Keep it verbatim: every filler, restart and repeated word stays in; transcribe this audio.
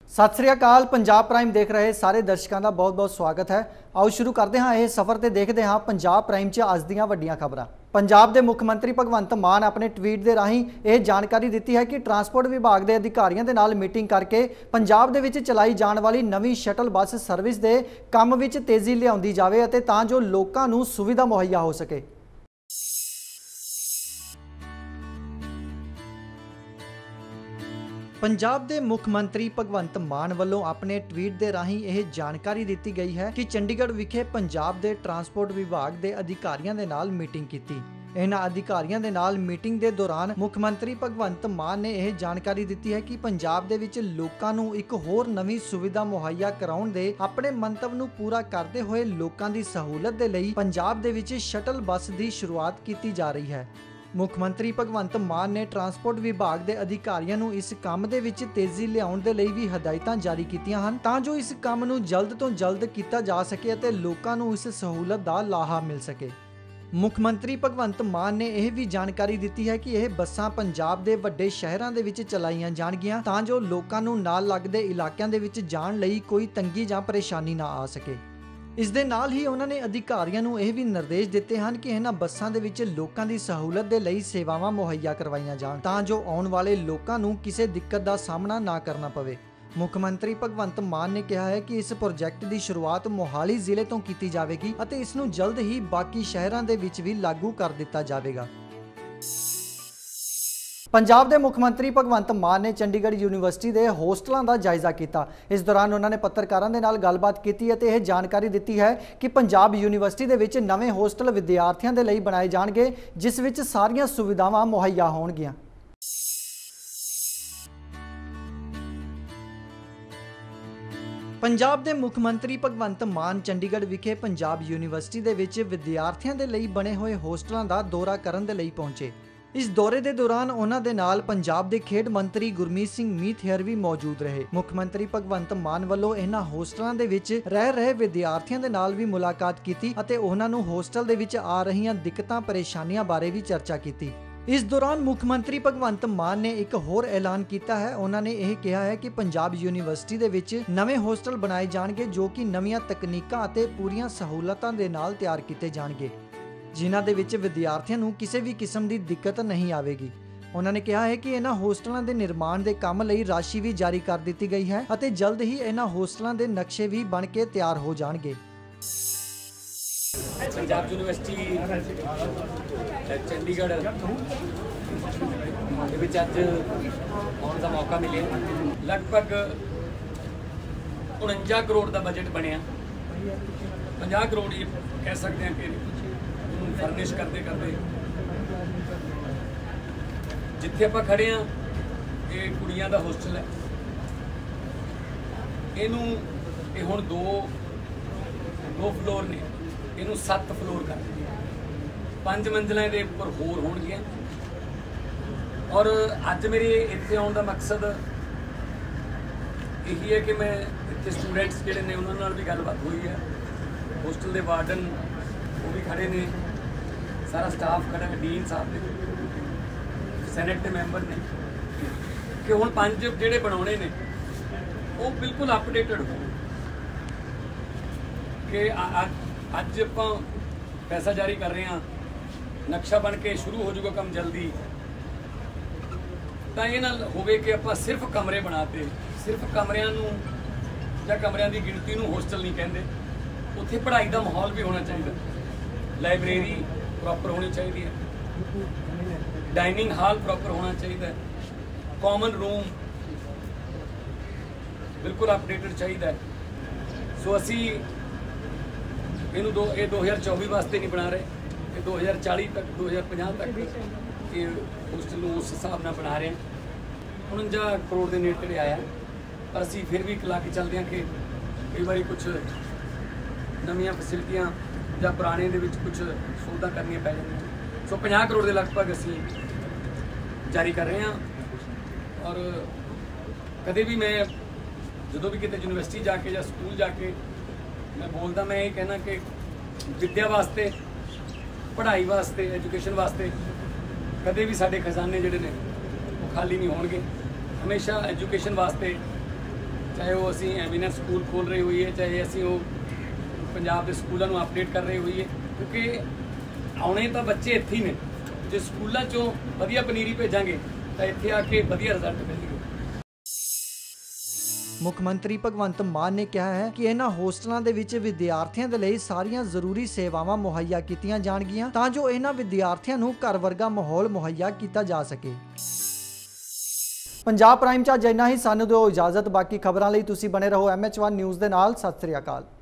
सत श्री अकाल। पंजाब प्राइम देख रहे सारे दर्शकों का बहुत बहुत स्वागत है। आओ शुरू करते हैं यह सफ़र तो देखते हाँ पंजाब प्राइम च अज दीयां वड्डियां खबरां। पंजाब के मुख्य मंत्री भगवंत मान अपने ट्वीट के राही यह जानकारी दी है कि ट्रांसपोर्ट विभाग के अधिकारियों के नाल मीटिंग करके पंजाब दे विच चलाई जाने वाली नवी शटल बस सर्विस के काम विच तेजी लियाउंदी जावे अते तां जो लोकां नूं सुविधा मुहैया हो सके। पंजाब के मुख्य मंत्री भगवंत मान वालों अपने ट्वीट के राही यह जानकारी दी गई है कि चंडीगढ़ विखे पंजाब के ट्रांसपोर्ट विभाग के अधिकारियों के नाल मीटिंग की। इन्हां अधिकारियों के नाल मीटिंग के दौरान मुख्य मंत्री भगवंत मान ने यह जानकारी दी है कि पंजाब दे विच लोकां नूं एक होर नवी सुविधा मुहैया कराउण दे अपने मंतव नूं पूरा करते हुए लोकां दी सहूलत दे लई पंजाब दे विच शटल बस की शुरुआत की जा रही है। मुख्यमंत्री भगवंत मान ने ट्रांसपोर्ट विभाग के अधिकारियों नूं इस काम दे विच तेजी लियाउण दे लई भी हदायतां जारी कीतियां हन तां जो इस काम नूं जल्द तो जल्द किया जा सके अते लोकां नूं इस सहूलत दा लाहा मिल सके। मुख्यमंत्री भगवंत मान ने यह भी जानकारी दी है कि यह बसां पंजाब के वड्डे शहरां दे विच चलाईयां जाणगीआं तां जो लोकां नूं नाल लगदे इलाकिਆਂ दे विच जाण लई कोई तंगी जां परेशानी ना आ सके। इस दे नाल ही उन्होंने अधिकारियों को यह भी निर्देश दिते हैं कि इन्हां बसां दे विच लोकां दी सहूलत दे लई सेवावां मुहैया करवाईयां जाण तां जो आउण वाले लोकां नूं किसी दिक्कत का सामना ना करना पवे। मुख्यमंत्री भगवंत मान ने कहा है कि इस प्रोजैक्ट की शुरुआत मोहाली जिले तो की जाएगी और इसनूं जल्द ही बाकी शहरों के विच भी लागू कर दिता जाएगा। पंजाब के मुख्यमंत्री भगवंत मान ने चंडीगढ़ यूनिवर्सिटी के होस्टलों का जायजा किया। इस दौरान उन्होंने पत्रकारों के नाल गलबात की और यह जानकारी दी है कि पंजाब यूनिवर्सिटी के विच नवे होस्टल विद्यार्थियों के लिए बनाए जाएंगे जिस विच सारियां सुविधावां मुहैया होणगियां। पंजाब के मुख्यमंत्री भगवंत मान चंडीगढ़ विखे पंजाब यूनिवर्सिटी के विच विद्यार्थियों के लिए बने हुए होस्टलों का दौरा करने के लिए पहुंचे। इस दौरे के दौरान उन्हां दे नाल पंजाब के खेड मंत्री गुरमीत सिंह मीतहेर भी मौजूद रहे। मुख्यमंत्री भगवंत मान वालों इन्हां होस्टलों के विच रह रहे विद्यार्थियों के नाल भी मुलाकात की अते उन्हां नूं होस्टल दे विच आ रहीआं दिक्कतां परेशानियां बारे भी चर्चा की। इस दौरान मुख्यमंत्री भगवंत मान ने एक होर ऐलान किया है। उन्होंने यह कहा है कि पंजाब यूनिवर्सिटी के विच नवे होस्टल बनाए जाएंगे जो कि नवीं तकनीकां अते पूरियां सहूलतां दे नाल तैयार किए जाएंगे जिन्हां दे विच विद्यार्थियों को किसी भी किस्म की दिक्कत नहीं आएगी। उन्होंने कहा है कि इन्हां होस्टलों के निर्माण के काम लई राशि भी जारी कर दी गई है और जल्द ही इन्हां होस्टलों के नक्शे भी बन के तैयार हो जाएंगे। पंजाब यूनिवर्सिटी चंडीगढ़ ਦੇ ਵਿੱਚ ਅੱਜ ਆਉਣ ਦਾ ਮੌਕਾ ਮਿਲਿਆ। ਲਗਭਗ उनंजा करोड़ का बजट बनया। पचास करोड़ ही कह सकते हैं कि फर्निश करते करते जिथे आप खड़े हाँ ये कुड़ियां का होस्टल है। इनू ये हुण दो दो फ्लोर ने इनू सत्त फ्लोर कर पंज मंजिलों के उपर होर होणगियां। और अज मेरे इत्थे आउण दा मकसद यही है कि मैं इत्थे स्टूडेंट्स जिहड़े ने उन्हां नाल भी गलबात हुई है। होस्टल के वार्डन वो भी खड़े ने, सारा स्टाफ खड़ा है, डीन साहब ने, सैनेट के मैंबर ने कि हुण पंज जिहड़े बनाउणे ने वो बिल्कुल अपडेटेड हो कि अज आपां पैसा जारी कर रहे हैं, नक्शा बन के शुरू हो जाऊगा काम जल्दी। तो ये ना होवे कि आप सिर्फ कमरे बनाते, सिर्फ कमरियां नूं जां कमरियां की गिणती नूं होस्टल नहीं कहते। उत्थे पढ़ाई का माहौल भी होना चाहिए, लाइब्रेरी प्रॉपर होनी चाहिए, डाइनिंग हाल प्रॉपर होना चाहिए, कॉमन रूम बिल्कुल अपडेटेड चाहिए। सो असी इनू दो ये दो हज़ार चौबी वास्ते नहीं बना रहे, ये दो हज़ार चाली तक दो हज़ार पचास तक ये होस्टल उस हिसाब से बना रहे हैं। उनंजा करोड़ के नेड़े आया, पर असी फिर भी ला के चलते हैं कि कई बार कुछ नवीं फैसिलिटियां या पुराने दे विच कुछ सहूलतां करनियां पै जांदियां। सो पचास करोड़ के लगभग असी जारी कर रहे हैं। और कदे भी मैं जो भी कितने यूनिवर्सिटी जाके या स्कूल जाके मैं बोलता, मैं ये कहना कि विद्या वास्ते, पढ़ाई वास्ते, एजुकेशन वास्ते कदे भी साडे खजाने जिहड़े ने वो खाली नहीं होणगे। हमेशा एजुकेशन वास्ते ਚਾਹੇ ਉਹ ਅਸੀਂ ਐਮੀਨੈਂਸ ਸਕੂਲ ਖੋਲ੍ਹ ਰਹੇ ਹੋਈਏ, ਚਾਹੇ ਅਸੀਂ ਉਹ ਪੰਜਾਬ ਦੇ ਸਕੂਲਾਂ ਨੂੰ ਅਪਡੇਟ ਕਰ ਰਹੇ ਹੋਈਏ, ਕਿਉਂਕਿ ਆਉਣੇ ਤਾਂ ਬੱਚੇ ਇੱਥੇ ਹੀ ਨੇ। ਜੇ ਸਕੂਲਾਂ 'ਚੋਂ ਵਧੀਆ ਪਨੀਰੀ ਭੇਜਾਂਗੇ ਤਾਂ ਇੱਥੇ ਆ ਕੇ ਵਧੀਆ ਰਿਜ਼ਲਟ ਮਿਲਣਗੇ। ਮੁੱਖ ਮੰਤਰੀ ਭਗਵੰਤ ਮਾਨ ਨੇ ਕਿਹਾ ਹੈ ਕਿ ਇਹਨਾਂ ਹੋਸਟਲਾਂ ਦੇ ਵਿੱਚ ਵਿਦਿਆਰਥੀਆਂ ਦੇ ਲਈ ਸਾਰੀਆਂ ਜ਼ਰੂਰੀ ਸੇਵਾਵਾਂ ਮੁਹੱਈਆ ਕੀਤੀਆਂ ਜਾਣਗੀਆਂ ਤਾਂ ਜੋ ਇਹਨਾਂ ਵਿਦਿਆਰਥੀਆਂ ਨੂੰ ਘਰ ਵਰਗਾ ਮਾਹੌਲ ਮੁਹੱਈਆ ਕੀਤਾ ਜਾ ਸਕੇ। ਪੰਜਾਬ ਪ੍ਰਾਈਮ 'ਚ ਅੱਜ ਇੰਨਾ ਹੀ। ਸਾਨੂੰ ਦਿਓ ਇਜਾਜ਼ਤ। ਬਾਕੀ ਖਬਰਾਂ ਲਈ ਤੁਸੀਂ ਬਣੇ ਰਹੋ ਐਮ ਐਚ ਵਨ ਨਿਊਜ਼ ਦੇ ਨਾਲ। ਸਤਿ ਸ੍ਰੀ ਅਕਾਲ।